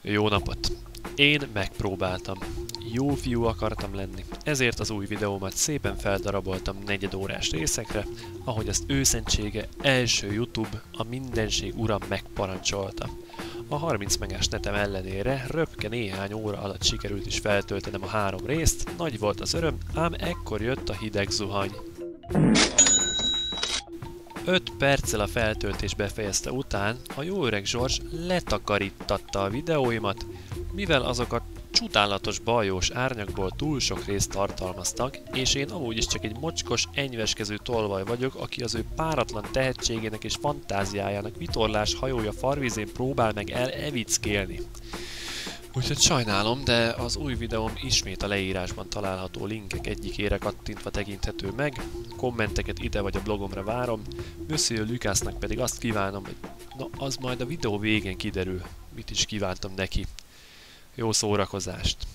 Jó napot! Én megpróbáltam. Jó fiú akartam lenni, ezért az új videómat szépen feldaraboltam negyedórás részekre, ahogy azt őszentsége első YouTube, a mindenség uram megparancsolta. A 30 megás netem ellenére röpke néhány óra alatt sikerült is feltöltenem a 3 részt, nagy volt az öröm, ám ekkor jött a hideg zuhany. 5 perccel a feltöltés befejezte után a jó öreg Zsors letakarítatta a videóimat, mivel azok a csutálatos bajós árnyakból túl sok részt tartalmaztak, és én amúgy is csak egy mocskos, enyveskező tolvaj vagyok, aki az ő páratlan tehetségének és fantáziájának vitorlás hajója farvizén próbál meg evickélni. Úgyhogy sajnálom, de az új videóm ismét a leírásban található linkek egyikére kattintva tekinthető meg, kommenteket ide vagy a blogomra várom, Monsieur Lucasnak pedig azt kívánom, hogy az majd a videó végén kiderül, mit is kívántam neki. Jó szórakozást!